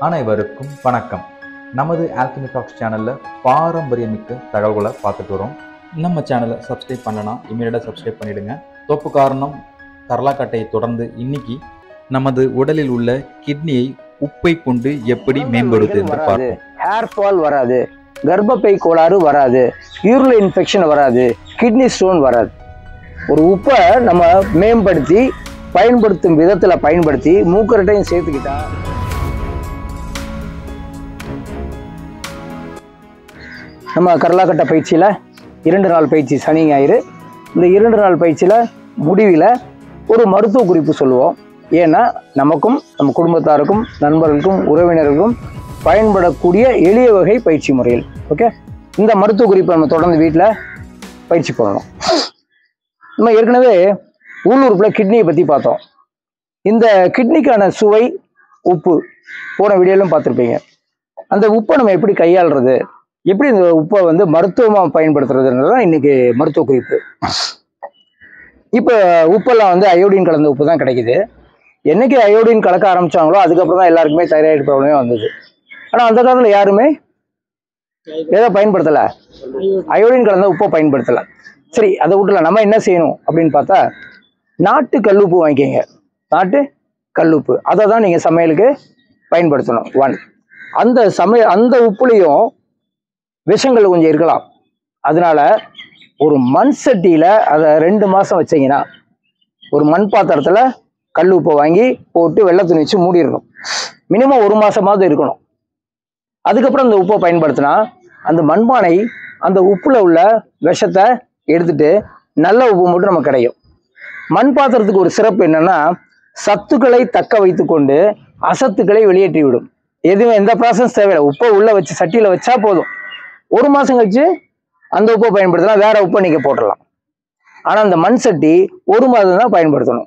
அனைவருக்கும் வணக்கம். நமது Alchemy Talks சேனலில் பாரம்பரியமிக்க தகவல்களை பார்த்துட்டு வரோம். நம்ம சேனலை சப்ஸ்கிரைப் பண்ணனா இமீடியட்டாக சப்ஸ்கிரைப் பண்ணிடுங்க. தோப்பு காரணம் கரலாக்கட்டையை தொடர்ந்து இன்னைக்கு நமது உடலில் உள்ள கிட்னியை உப்பை கொண்டு எப்படி மேம்படுத்துவது என்று பார்ப்போம். ஹேர் ஃபால் வராது, கர்ப்பப்பை கோளாறு வராது, யூரின் இன்ஃபெக்ஷன் வராது, கிட்னி ஸ்டோன் வராது. ஒரு உப்பை நம்ம மேம்படுத்தி பயன்படுத்தும் விதத்தில் பயன்படுத்தி மூக்கரட்டையும் சேர்த்துக்கிட்டா நம்ம கரலாக்கட்டை பயிற்சியில் 2 நாள் பயிற்சி சனி ஞாயிறு. இந்த 2 நாள் பயிற்சியில் முடிவில் ஒரு மருத்துவ குறிப்பு சொல்லுவோம். ஏன்னா நமக்கும் நம்ம குடும்பத்தாருக்கும் நண்பர்களுக்கும் உறவினர்களுக்கும் பயன்படக்கூடிய எளிய வகை பயிற்சி முறையில். ஓகே, இந்த மருத்துவ குறிப்பை நம்ம தொடர்ந்து வீட்டில் பயிற்சி பண்ணணும். நம்ம ஏற்கனவே உள்ளூருக்குள்ள கிட்னியை பற்றி பார்த்தோம். இந்த கிட்னிக்கான சுவை உப்பு போன வீடியோலும் பார்த்துருப்பீங்க. அந்த உப்பை நம்ம எப்படி கையாளுறது, எப்படி இந்த உப்பை மருத்துவமாக பயன்படுத்துறதுன்றது தான் இன்னைக்கு மருத்துவ குறிப்பு. இப்போ உப்பெல்லாம் அயோடின் கலந்த உப்பு தான் கிடைக்குது. என்னைக்கு அயோடின் கலக்க ஆரம்பிச்சாங்களோ அதுக்கப்புறம் தான் எல்லாருக்குமே தைராய்டு ப்ராப்ளமே வந்தது. ஆனால் அந்த காலத்தில் யாருமே எதை பயன்படுத்தலை, அயோடின் கலந்த உப்பை பயன்படுத்தலை. சரி, அதை விட்டுல நம்ம என்ன செய்யணும் அப்படின்னு பார்த்தா, நாட்டு கல்லுப்பு வாங்கிக்கோங்க. நாட்டு கல்லுப்பு அதை தான் நீங்கள் சமையலுக்கு பயன்படுத்தணும். 1 அந்த உப்புலையும் விஷங்கள் கொஞ்சம் இருக்கலாம். அதனால ஒரு மண் சட்டியில் அதை 2 மாதம் வச்சிங்கன்னா, ஒரு மண் பாத்திரத்தில் கல் உப்பை வாங்கி போட்டு வெள்ளை துணி வச்சு மூடிடணும். மினிமம் 1 மாதமாவது இருக்கணும். அதுக்கப்புறம் அந்த உப்பை பயன்படுத்தினா அந்த மண்பானை அந்த உப்புல உள்ள விஷத்தை எடுத்துட்டு நல்ல உப்பு மட்டும் நமக்கு கிடைக்கும். மண் பாத்திரத்துக்கு ஒரு சிறப்பு என்னன்னா, சத்துக்களை தக்க வைத்து கொண்டு அசத்துக்களை வெளியேற்றி விடும். எதுவும் எந்த ப்ராசஸ் தேவையில்லை. உப்பை உள்ள வச்சு சட்டியில் வச்சா போதும். 1 மாதம் கழிச்சு அந்த உப்பை பயன்படுத்தலாம், வேற உப்பை நீங்க போட்டுடலாம். ஆனால் அந்த மண் சட்டி 1 மாதம் தான் பயன்படுத்தணும்.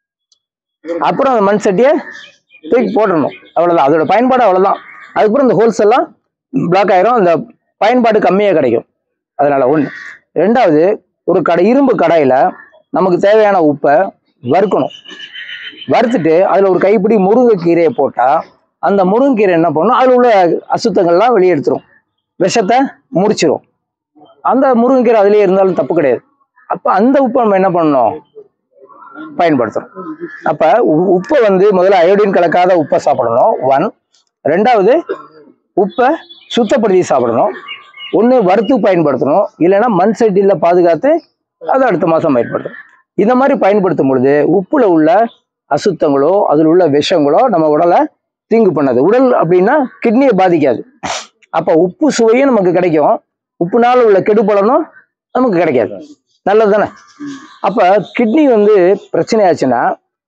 அப்புறம் அந்த மண் சட்டியை தூக்கி போட்டுடணும். அவ்வளோதான், அதோட பயன்பாடு அவ்வளோதான். அதுக்கப்புறம் இந்த ஹோல்ஸ் எல்லாம் பிளாக் ஆயிரும், அந்த பயன்பாடு கம்மியாக கிடைக்கும். அதனால 1. 2வது, ஒரு இரும்பு கடாயில் நமக்கு தேவையான உப்பை வறுக்கணும். வறுத்துட்டு அதில் ஒரு கைப்பிடி முருங்கைக்கீரையை போட்டால் அந்த முருங்கைக்கீரை என்ன பண்ணணும், அதில் உள்ள அசுத்தங்கள்லாம் வெளியெடுத்துரும், விஷத்தை முடிச்சிடும். அந்த முருங்கைக்கீரை அதிலே இருந்தாலும் தப்பு கிடையாது. அப்போ அந்த உப்பை நம்ம என்ன பண்ணணும், பயன்படுத்தணும். அப்போ உப்பை முதல்ல அயோடின் கலக்காத உப்பை சாப்பிடணும். 1. 2வது, உப்பை சுத்தப்படுத்தி சாப்பிடணும். 1 வறுத்து பயன்படுத்தணும், இல்லைன்னா மண் சட்டியில் பாதுகாத்து அதை அடுத்த மாதம் பயன்படுத்தணும். இந்த மாதிரி பயன்படுத்தும் பொழுது உப்புல உள்ள அசுத்தங்களோ அதில் உள்ள விஷங்களோ நம்ம உடலை தீங்கு பண்ணாது. உடல் அப்படின்னா கிட்னியை பாதிக்காது. அப்போ உப்பு சுவையும் நமக்கு கிடைக்கும், உப்புனால உள்ள கெடுபலனும் நமக்கு கிடைக்காது. நல்லது தானே? அப்போ கிட்னி பிரச்சனை ஆச்சுன்னா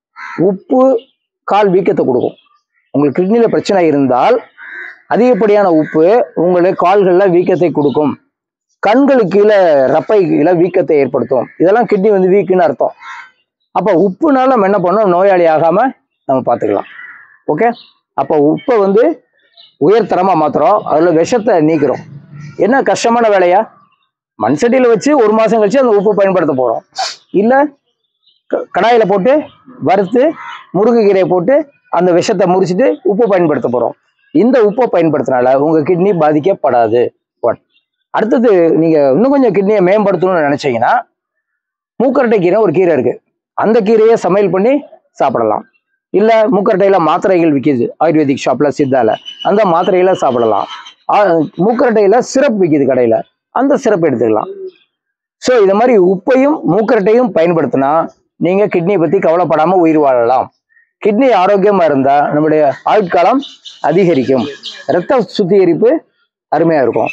உப்பு கால் வீக்கத்தை கொடுக்கும். உங்களுக்கு கிட்னியில் பிரச்சனை இருந்தால் அதிகப்படியான உப்பு உங்களுக்கு கால்களில் வீக்கத்தை கொடுக்கும், கண்களுக்கு கீழே ரப்பை கீழே வீக்கத்தை ஏற்படுத்தும். இதெல்லாம் கிட்னி வீக்குன்னு அர்த்தம். அப்போ உப்புனால நம்ம என்ன பண்ணோம், நோயாளி ஆகாமல் நம்ம பார்த்துக்கலாம். ஓகே, அப்போ உப்பை உயர்தரமாக மாற்றுறோம், அதில் விஷத்தை நீக்கிறோம். என்ன கஷ்டமான வேலையா? மண் சட்டியில் வச்சு 1 மாதம் கழிச்சு அந்த உப்பு பயன்படுத்த போகிறோம். இல்லை கடாயில் போட்டு வறுத்து முருங்கைக்கீரையை போட்டு அந்த விஷத்தை முறிச்சிட்டு உப்பு பயன்படுத்த போகிறோம். இந்த உப்பை பயன்படுத்தினால உங்கள் கிட்னி பாதிக்கப்படாது. 1. அடுத்தது, நீங்கள் இன்னும் கொஞ்சம் கிட்னியை மேம்படுத்தணும்னு நினச்சிங்கன்னா, மூக்கரட்டை கீரை ஒரு கீரை இருக்குது, அந்த கீரையை சமையல் பண்ணி சாப்பிடலாம். இல்லை மூக்கரட்டையில் மாத்திரைகள் விற்கிது ஆயுர்வேதிக் ஷாப்பில், சித்தால, அந்த மாத்திரையில சாப்பிடலாம். மூக்கரட்டையில் சிரப் விற்கிது கடையில், அந்த சிரப் எடுத்துக்கலாம். ஸோ இது மாதிரி உப்பையும் மூக்கரட்டையும் பயன்படுத்தினா நீங்கள் கிட்னியை பற்றி கவலைப்படாமல் உயிர் வாழலாம். கிட்னி ஆரோக்கியமாக இருந்தால் நம்முடைய ஆயுட்காலம் அதிகரிக்கும், இரத்த சுத்திகரிப்பு அருமையாக இருக்கும்,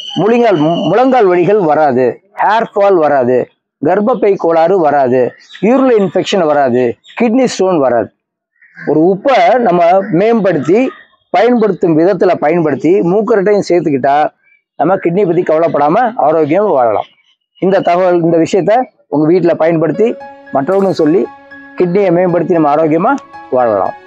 முழங்கால் வலிகள் வராது, ஹேர் ஃபால் வராது, கர்ப்பப்பை கோளாறு வராது, யூரின் இன்ஃபெக்ஷன் வராது, கிட்னி ஸ்டோன் வராது. ஒரு உப்பை நம்ம மேம்படுத்தி பயன்படுத்தும் விதத்தில் பயன்படுத்தி மூக்கரட்டையும் சேர்த்துக்கிட்டா நம்ம கிட்னி பற்றி கவலைப்படாமல் ஆரோக்கியம் வாழலாம். இந்த தகவல், இந்த விஷயத்த உங்கள் வீட்டில் பயன்படுத்தி மற்றவங்களும் சொல்லி கிட்னியை மேம்படுத்தி நம்ம ஆரோக்கியமாக வாழலாம்.